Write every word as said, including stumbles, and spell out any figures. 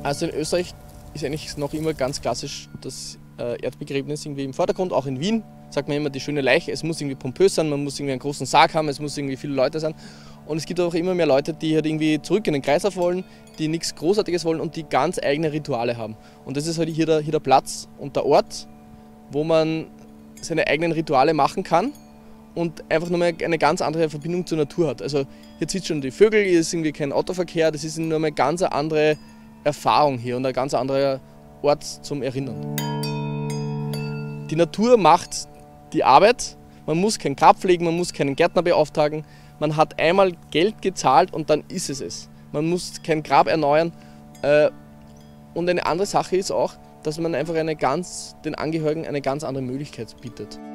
Also in Österreich ist eigentlich noch immer ganz klassisch das Erdbegräbnis irgendwie im Vordergrund, auch in Wien sagt man immer die schöne Leiche, es muss irgendwie pompös sein, man muss irgendwie einen großen Sarg haben, es muss irgendwie viele Leute sein. Und es gibt auch immer mehr Leute, die halt irgendwie zurück in den Kreislauf wollen, die nichts Großartiges wollen und die ganz eigene Rituale haben. Und das ist halt hier der, hier der Platz und der Ort, wo man seine eigenen Rituale machen kann und einfach nochmal eine ganz andere Verbindung zur Natur hat. Also hier zwitschern die Vögel, hier ist irgendwie kein Autoverkehr, das ist nur eine ganz andere Erfahrung hier und ein ganz anderer Ort zum Erinnern. Die Natur macht die Arbeit, man muss kein Grab pflegen, man muss keinen Gärtner beauftragen, man hat einmal Geld gezahlt und dann ist es es. Man muss kein Grab erneuern. Und eine andere Sache ist auch, dass man einfach eine ganz, den Angehörigen eine ganz andere Möglichkeit bietet.